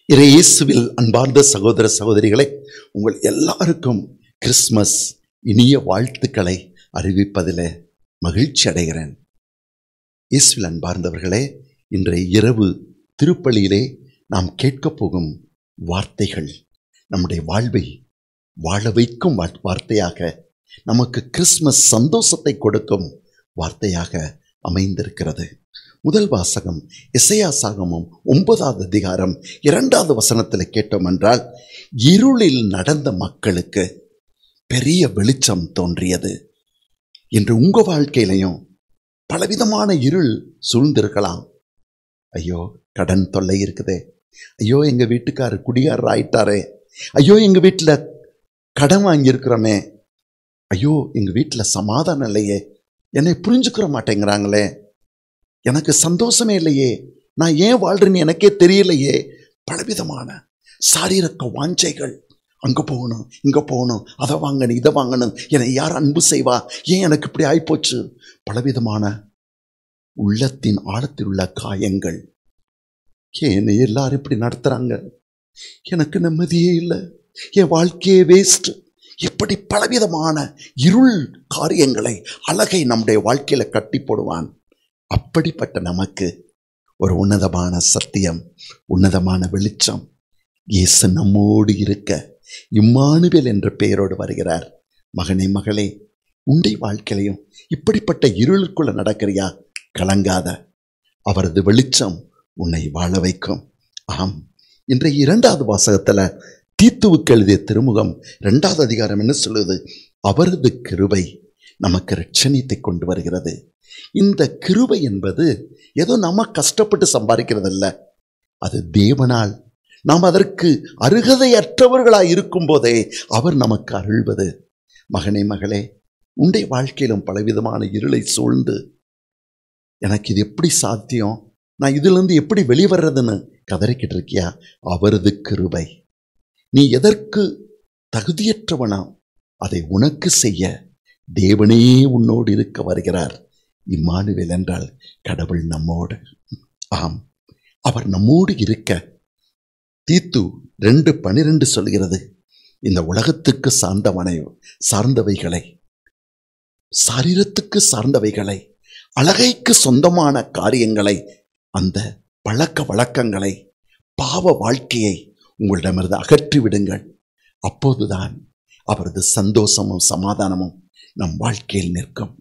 இயேசுவில் அன்பார்ந்த சகோதர சகோதரிகளே, உங்கள் எல்லாருக்கும் கிறிஸ்மஸ் இனிய வாழ்த்துக்களை அறிவிப்பதில் மகிழ்ச்சி அடைகிறேன். இயேசுவில் அன்பார்ந்தவர்களே, இன்றைய இரவு திருப்பலியிலே நாம் கேட்கப் போகும் வார்த்தைகள் நம்முடைய வாழ்வை வாழ வைக்கும் வார்த்தையாக, நமக்கு கிறிஸ்மஸ் சந்தோஷத்தை கொடுக்கும் வார்த்தையாக அமைந்திருக்கிறது. முதல் வாசகம் எசேயா சாங்கமம் 9வது அதிகாரம் 2வது வசனத்தில் கேட்டோம் என்றால், இருளில் நடந்த மக்களுக்கு பெரிய வெளிச்சம் தோன்றியது. இன்று உங்க வாழ்க்கையிலையும் பலவிதமான இருள் சூழ்ந்திருக்கலாம். ஐயோ, கடன் தொல்லை இருக்குதே, ஐயோ எங்க வீட்டுக்காரர் குடிகாரர் ஆயிட்டாரே, ஐயோ எங்க வீட்டில் கடன் வாங்கியிருக்கிறோமே, ஐயோ எங்க வீட்டில் சமாதானம் இல்லையே, என்னை புரிஞ்சுக்கிற மாட்டேங்கிறாங்களே, எனக்கு சந்தோஷமே இல்லையே, நான் ஏன் வாழ்றேன்னு எனக்கே தெரியலையே. பலவிதமான சாரீரக்க வாஞ்சைகள், அங்கே போகணும் இங்கே போகணும், அதை வாங்கணும் இதை வாங்கணும், என்னை யார் அன்பு செய்வா, ஏன் எனக்கு இப்படி ஆயிப்போச்சு. பலவிதமான உள்ளத்தின் ஆழத்தில் உள்ள காயங்கள். என்னை எல்லாரும் இப்படி நடத்துகிறாங்க, எனக்கு நிம்மதியே இல்லை, என் வாழ்க்கையே வேஸ்ட். இப்படி பலவிதமான இருள் காரியங்களை, அழகை நம்முடைய வாழ்க்கையில் கட்டி போடுவான். அப்படிப்பட்ட நமக்கு ஒரு உன்னதமான சத்தியம், உன்னதமான வெளிச்சம், இயேசு நம்மோடு இருக்க இம்மானுவேல் என்ற பெயரோடு வருகிறார். மகனே மகளே, உன்னுடைய வாழ்க்கையிலையும் இப்படிப்பட்ட இருளுக்குள்ள நடக்கிறியா? கலங்காத, அவரது வெளிச்சம் உன்னை வாழ வைக்கும். ஆம், இன்றைய 2வது வாசகத்தில் தீத்துவுக்கு எழுதிய திருமுகம் 2வது அதிகாரம் என்ன சொல்லுது? அவரது கிருபை நமக்கு இரட்சணியத்தை கொண்டு வருகிறது. இந்த கிருபை என்பது ஏதோ நம்ம கஷ்டப்பட்டு சம்பாதிக்கிறது அல்ல, அது தேவனால் நாம் அதற்கு அருகதையற்றவர்களாய் இருக்கும் போதே அவர் நமக்கு அருள்வது. மகனே மகளே, உன்னுடைய வாழ்க்கையிலும் பலவிதமான இருளை சூழ்ந்து, எனக்கு இது எப்படி சாத்தியம், நான் இதிலிருந்து எப்படி வெளிவர்றதுன்னு கதறிக்கிட்டு இருக்கியா? அவரது கிருபை, நீ எதற்கு தகுதியற்றவனா அதை உனக்கு செய்ய தேவனே உன்னோடு இருக்க வருகிறார். இம்மானுவேல் என்றால் கடவுள் நம்மோடு. ஆம், அவர் நம்மோடு இருக்க தீத்து 2:12 சொல்கிறது, இந்த உலகத்துக்கு சார்ந்தவைகளை, சாரீரத்துக்கு சார்ந்தவைகளை, அழகைக்கு சொந்தமான காரியங்களை, அந்த பழக்க வழக்கங்களை, பாவ வாழ்க்கையை உங்களிடமிருந்து அகற்றிவிடுங்கள். அப்போதுதான் அவரது சந்தோஷமும் சமாதானமும் நம் வாழ்க்கையில் நிற்கும்.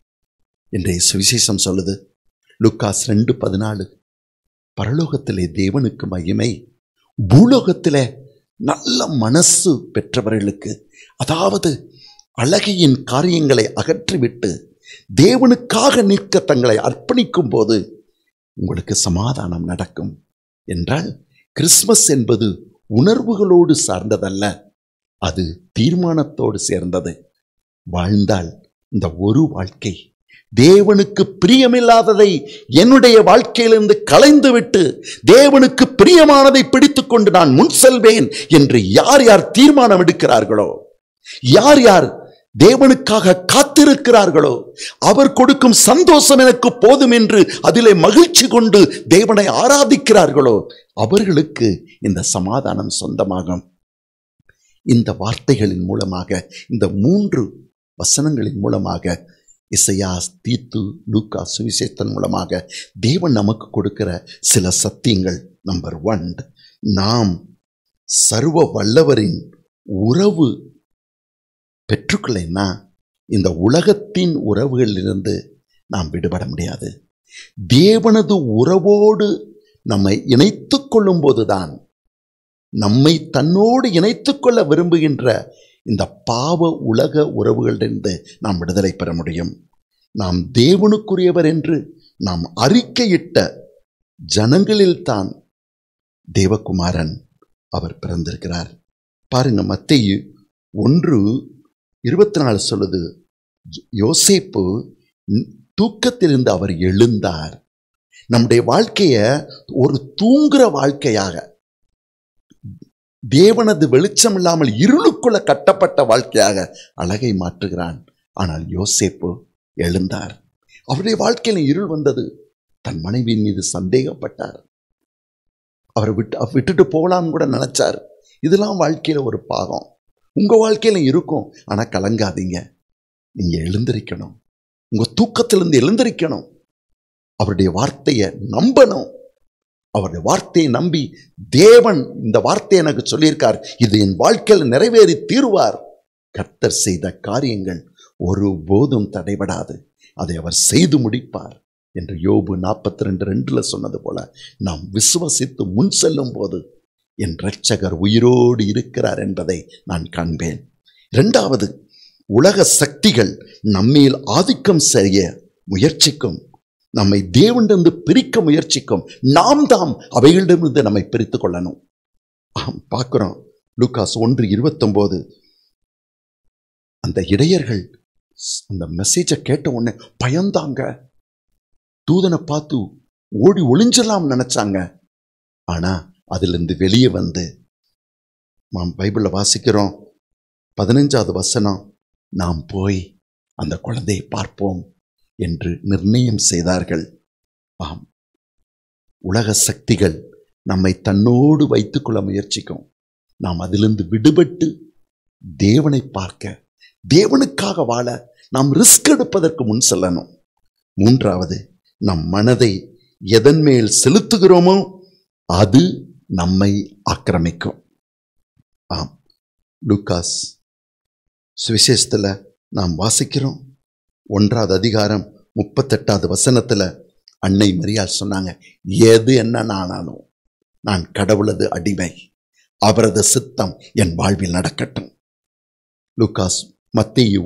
இன்றைய சுவிசேஷம் சொல்லுது, லூக்காஸ் 2:14, பரலோகத்திலே தேவனுக்கு மகிமை, பூலோகத்திலே நல்ல மனசு பெற்றவர்களுக்கு, அதாவது அழகையின் காரியங்களை அகற்றிவிட்டு தேவனுக்காக நிற்க தங்களை அர்ப்பணிக்கும் போது உங்களுக்கு சமாதானம் நடக்கும். என்றால் கிறிஸ்மஸ் என்பது உணர்வுகளோடு சார்ந்ததல்ல, அது தீர்மானத்தோடு சேர்ந்தது. வாழ்ந்தால் இந்த ஒரு வாழ்க்கை தேவனுக்கு பிரியமில்லாததை என்னுடைய வாழ்க்கையிலிருந்து களைந்துவிட்டு தேவனுக்கு பிரியமானதை பிடித்துக் கொண்டு நான் முன் செல்வேன் என்று யார் யார் தீர்மானம் எடுக்கிறார்களோ, யார் யார் தேவனுக்காக காத்திருக்கிறார்களோ, அவர் கொடுக்கும் சந்தோஷம் எனக்கு போதும் என்று அதிலே மகிழ்ச்சி கொண்டு தேவனை ஆராதிக்கிறார்களோ, அவர்களுக்கு இந்த சமாதானம் சொந்தமாகும். இந்த வார்த்தைகளின் மூலமாக, இந்த 3 வசனங்களின் மூலமாக, எசேயா, தீத்து, லூக்கா சுவிசேஷத்தின் மூலமாக தேவன் நமக்கு கொடுக்கிற சில சத்தியங்கள். நம்பர் 1, நாம் சர்வ வல்லவரின் உறவு பெற்றுக்கொள்ளனா இந்த உலகத்தின் உறவுகளிலிருந்து நாம் விடுபட முடியாது. தேவனது உறவோடு நம்மை இணைத்துக் கொள்ளும் போதுதான், நம்மை தன்னோடு இணைத்துக் கொள்ள விரும்புகின்ற இந்த பாவ உலக உறவுகளிலிருந்து நாம் விடுதலை பெற முடியும். நாம் தேவனுக்குரியவர் என்று நாம் அறிக்கையிட்ட ஜனங்களில்தான் தேவகுமாரன் அவர் பிறந்திருக்கிறார். பாருங்க, மத்தேயு 1:24 சொல்லுது, யோசேப்பு தூக்கத்திலிருந்து அவர் எழுந்தார். நம்முடைய வாழ்க்கைய ஒரு தூங்குற வாழ்க்கையாக, தேவனது வெளிச்சம் இல்லாமல் இருளுக்குள்ள கட்டப்பட்ட வாழ்க்கையாக அழகை மாற்றுகிறான். ஆனால் யோசேப்பு எழுந்தார். அவருடைய வாழ்க்கையில் இருள் வந்தது. தன் மனைவியின் மீது சந்தேகப்பட்டார். அவரை விட்டுட்டு போகலான்னு கூட நினைச்சார். இதெல்லாம் வாழ்க்கையில ஒரு பாகம், உங்க வாழ்க்கையில இருக்கும். ஆனா கலங்காதீங்க, நீங்க எழுந்திருக்கணும், உங்க தூக்கத்திலிருந்து எழுந்திருக்கணும், அவருடைய வார்த்தையை நம்பணும். அவருடைய வார்த்தையை நம்பி, தேவன் இந்த வார்த்தையை எனக்கு சொல்லியிருக்கார், இது என் வாழ்க்கையில் நிறைவேறி தீருவார். கர்த்தர் செய்த காரியங்கள் ஒருபோதும் தடைபடாது, அதை அவர் செய்து முடிப்பார் என்று யோபு 42:2 சொன்னது போல, நாம் விசுவசித்து முன் செல்லும் போது என் இரட்சகர் உயிரோடு இருக்கிறார் என்பதை நான் காண்பேன். இரண்டாவது, உலக சக்திகள் நம்மேல் ஆதிக்கம் செய்ய முயற்சிக்கும், நம்மை தேவனிடமிருந்து பிரிக்க முயற்சிக்கும். நாம் தாம் அவைகளிடமிருந்து நம்மை பிரித்து கொள்ளணும். பார்க்கிறோம், லூகாஸ் 1:29, அந்த இடையர்கள் அந்த மெசேஜை கேட்ட உடனே பயந்தாங்க, தூதனை பார்த்து ஓடி ஒளிஞ்சலாம் நினைச்சாங்க. ஆனா அதிலிருந்து வெளியே வந்து, பைபிள்ல வாசிக்கிறோம் 15வது வசனம், நாம் போய் அந்த குழந்தையை பார்ப்போம் என்று நிர்ணயம் செய்தார்கள். ஆம், உலக சக்திகள் நம்மை தன்னோடு வைத்துக் கொள்ள முயற்சிக்கும். நாம் அதிலிருந்து விடுபட்டு தேவனை பார்க்க, தேவனுக்காக வாழ நாம் ரிஸ்க் எடுப்பதற்கு முன் செல்லணும். மூன்றாவது, நம் மனதை எதன் மேல் செலுத்துகிறோமோ அது நம்மை ஆக்கிரமிக்கும். ஆம், லூகாஸ் சுவிசேஷத்தில் நாம் வாசிக்கிறோம் 1வது அதிகாரம் 38வது வசனத்தில் அன்னை மரியாள் சொன்னாங்க, எது என்ன நானாலும் நான் கடவுளது அடிமை, அவரது சித்தம் என் வாழ்வில் நடக்கட்டும். லூகாஸ் மத்தேயு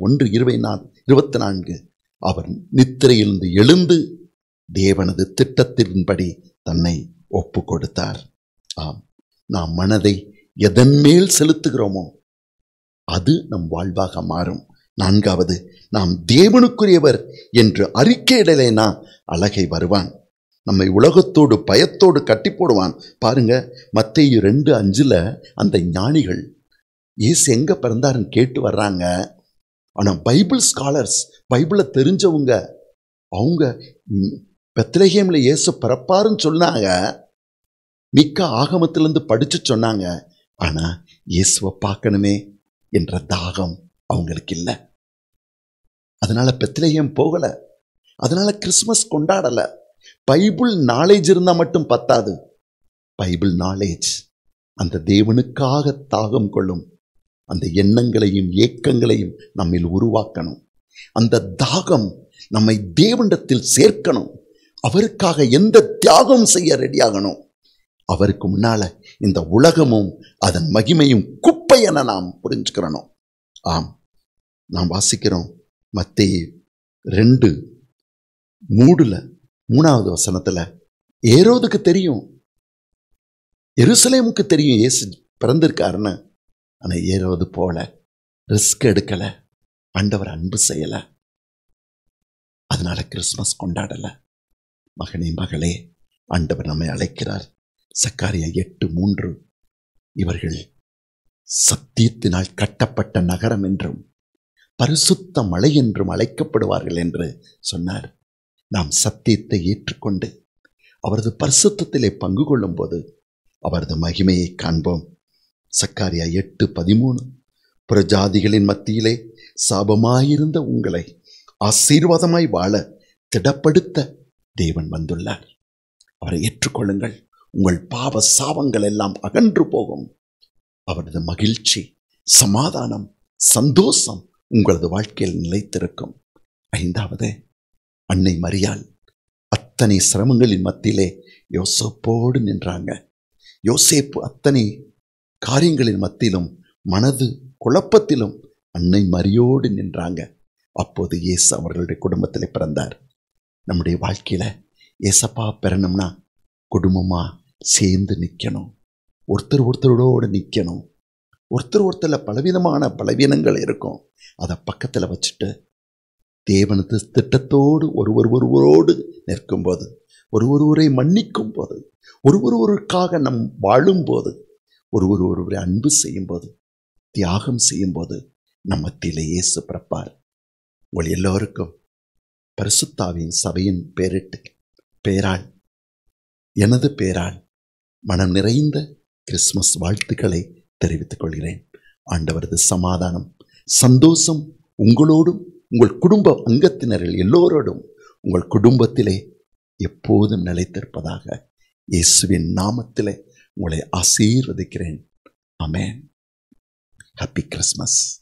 1:24, அவர் நித்திரையிலிருந்து எழுந்து தேவனது திட்டத்தின்படி தன்னை ஒப்பு கொடுத்தார். ஆம், நாம் மனதை எதன் மேல் செலுத்துகிறோமோ அது நம் வாழ்வாக மாறும். நான்காவது, நாம் தேவனுக்குரியவர் என்று அறிக்கையிடலைனா அழகை வருவான், நம்மை உலகத்தோடு பயத்தோடு கட்டி போடுவான். பாருங்க, மத்தேயு 2:5 அந்த ஞானிகள் இயேசு எங்க பிறந்தாருன்னு கேட்டு வர்றாங்க. ஆனா பைபிள் ஸ்காலர்ஸ், பைபிளை தெரிஞ்சவங்க, அவங்க பெத்லகேம்ல இயேசு பிறப்பாருன்னு சொன்னாங்க, மிக்க ஆகமத்திலிருந்து படிச்சு சொன்னாங்க. ஆனா இயேசுவை பார்க்கணுமே என்ற தாகம் அவங்களுக்கு இல்லை. அதனால பெத்லகேம் போகல, அதனால கிறிஸ்மஸ் கொண்டாடல. பைபிள் நாலேஜ் இருந்தா மட்டும் பத்தாது, பைபிள் நாலேஜ் அந்த தேவனுக்காக தாகம் கொள்ளும் அந்த எண்ணங்களையும் ஏக்கங்களையும் நம்மில் உருவாக்கணும். அந்த தாகம் நம்மை தேவனிடத்தில் சேர்க்கணும். அவருக்காக எந்த தியாகம் செய்ய ரெடியாகணும். அவருக்கு முன்னால இந்த உலகமும் அதன் மகிமையும் குப்பை என நாம் புரிஞ்சுக்கிறணும். ஆம், நாம் வாசிக்கிறோம் மத்தேயு 2:3 வசனத்துல, ஏரோதுக்கு தெரியும், எருசலேமுக்கு தெரியும் இயேசு பிறந்திருக்காருன்னு. ஆனா ஏரோது போல ரிஸ்க் எடுக்கல, ஆண்டவர் அன்பு செய்யல, அதனால கிறிஸ்மஸ் கொண்டாடல. மகனே மகளே, ஆண்டவர் நம்மை அழைக்கிறார். சக்காரியா 8:3, இவர்கள் சத்தியத்தினால் கட்டப்பட்ட நகரம் என்றும் பரிசுத்த மலை என்றும் அழைக்கப்படுவார்கள் என்று சொன்னார். நாம் சத்தியத்தை ஏற்றுக்கொண்டு அவரது பரிசுத்தத்திலே பங்கு கொள்ளும் போது அவரது மகிமையை காண்போம். சக்காரியா 8:13, புறஜாதிகளின் மத்தியிலே சாபமாயிருந்த உங்களை ஆசீர்வாதமாய் வாழ திடப்படுத்த தேவன் வந்துள்ளார். அவரை ஏற்றுக்கொள்ளுங்கள், உங்கள் பாவ சாபங்கள் எல்லாம் அகன்று போகும். அவரது மகிழ்ச்சி, சமாதானம், சந்தோஷம் உங்களது வாழ்க்கையில் நிலைத்திருக்கும். ஐந்தாவது, அன்னை மரியாள் அத்தனை சிரமங்களின் மத்தியிலே யோசேப்போடு நின்றாங்க. யோசேப்பு அத்தனை காரியங்களின் மத்தியிலும் மனது குழப்பத்திலும் அன்னை மரியோடு நின்றாங்க. அப்போது இயேசு அவர்களுடைய குடும்பத்திலே பிறந்தார். நம்முடைய வாழ்க்கையில ஏசப்பா பெறணும்னா குடும்பமா சேர்ந்து நிற்கணும், ஒருத்தரோடு நிற்கணும். ஒருத்தர்ல பலவிதமான பலவீனங்கள் இருக்கும், அதை பக்கத்தில் வச்சுட்டு தேவனது திட்டத்தோடு ஒருவரோடு நிற்கும்போது, ஒருவரை மன்னிக்கும் போது, ஒருவருக்காக நம் வாழும்போது, ஒருவரை அன்பு செய்யும் போது, தியாகம் செய்யும் போது நம் மத்தியிலே இயேசு பிறப்பார். உங்கள் எல்லோருக்கும் பரிசுத்தாவின் சபையின் பேரால், எனது பேரால் மனம் நிறைந்த கிறிஸ்துமஸ் வாழ்த்துக்களை தெரிவித்துக் கொள்கிறேன். ஆண்டவரது சமாதானம், சந்தோஷம் உங்களோடும் உங்கள் குடும்ப அங்கத்தினர்கள் எல்லோரோடும் உங்கள் குடும்பத்திலே எப்போதும் நிலைத்திருப்பதாக இயேசுவின் நாமத்திலே உங்களை ஆசீர்வதிக்கிறேன். ஆமென். Happy Christmas.